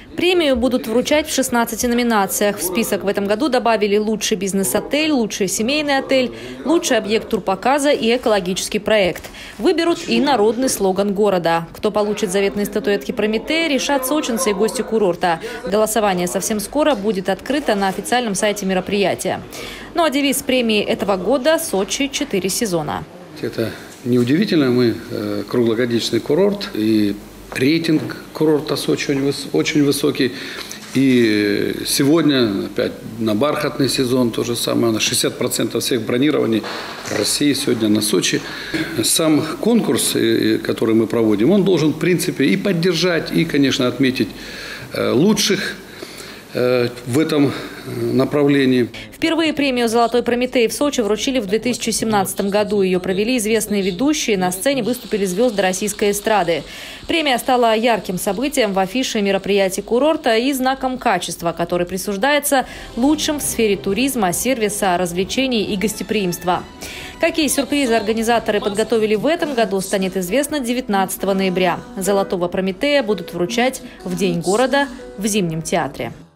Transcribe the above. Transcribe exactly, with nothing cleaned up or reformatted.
Премию будут вручать в шестнадцати номинациях. В список в этом году добавили лучший бизнес-отель, лучший семейный отель, лучший объект турпоказа и экологический проект. Выберут и народный слоган города. Кто получит заветные статуэтки Прометея, решат сочинцы и гости курорта. Голосование совсем скоро будет открыто на официальном сайте мероприятия. Ну а девиз премии этого года – «Сочи. Четыре сезона». Это неудивительно, мы э, круглогодичный курорт, и рейтинг курорта Сочи очень высокий. И сегодня опять на бархатный сезон то же самое, на шестьдесят процентов всех бронирований России сегодня на Сочи. Сам конкурс, который мы проводим, он должен в принципе и поддержать, и, конечно, отметить лучших в этом направлении. Впервые премию «Золотой Прометей» в Сочи вручили в две тысячи семнадцатом году. Ее провели известные ведущие, на сцене выступили звезды российской эстрады. Премия стала ярким событием в афише мероприятий курорта и знаком качества, который присуждается лучшим в сфере туризма, сервиса, развлечений и гостеприимства. Какие сюрпризы организаторы подготовили в этом году, станет известно девятнадцатого ноября. «Золотого Прометея» будут вручать в День города в Зимнем театре.